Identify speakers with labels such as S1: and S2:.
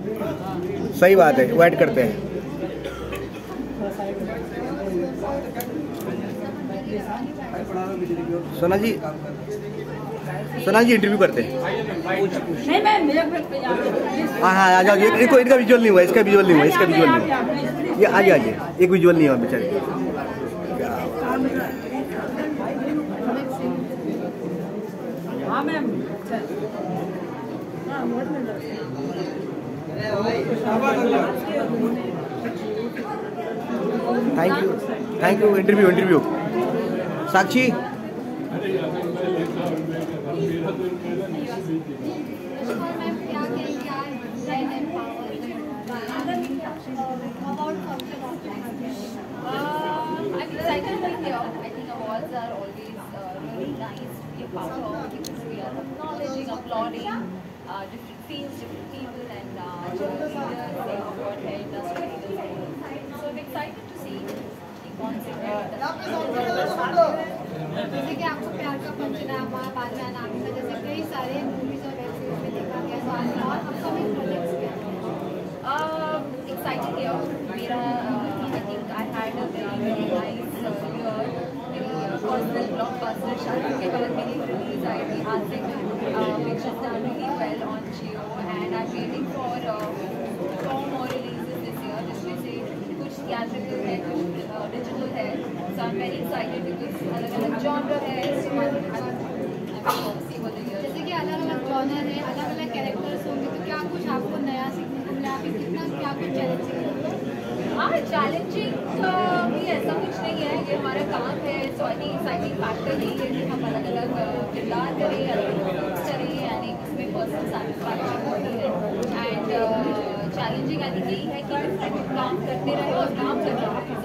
S1: सही बात है, वेट करते हैं। सोना जी इंटरव्यू करते हैं। हाँ हाँ आ जाओ। इनको इनका विजुअल नहीं हुआ, इसका विजुअल नहीं हुआ, इसका विजुअल नहीं हुआ। ये आगे आगे, एक विजुअल नहीं हुआ बेचारे। Thank you. Interview Sakshi.
S2: I'm excited to be here. I think awards are always really nice to be a part of because we are acknowledging, applauding different fields, different people, and leaders what helped us to leaders. So I'm excited to see the concept.
S3: जैसे कि आपको प्यार का पंचनामा, बाद में अनामिका जैसे कई सारे मूवीज और वेब सीरीज में देखा गया, तो आज और अपकमिंग प्रोजेक्ट्स क्या हैं?
S2: Excited here. I think I had a very nice year. Personal blockbuster Shahrukh ke बाद मेरी release आई थी Aasik, which has done really well on Jio, and I'm waiting for 4 more releases this year. जिसमें से कुछ theatrical है, कुछ digital है. So I'm very excited because अलग-अलग genre है. So I'm see what the year.
S3: जैसे कि अलग-अलग जॉनर है, अलग-अलग कैरेक्टर्स होंगे, तो क्या कुछ आपको नया सीखने को मिला? आपके कितना क्या कुछ चैलेंजिंग?
S2: हाँ, चैलेंजिंग भी ऐसा कुछ नहीं है, ये हमारा काम है। So I think exciting factor यही है कि हम अलग अलग किरदार करें, अलग अलग करें, यानी इसमें पर्सनल सेटिस्फैक्शन होती है। एंड चैलेंजिंग आई थिंक यही है कि डिफरेंट काम करते रहे और काम कर रहे हैं।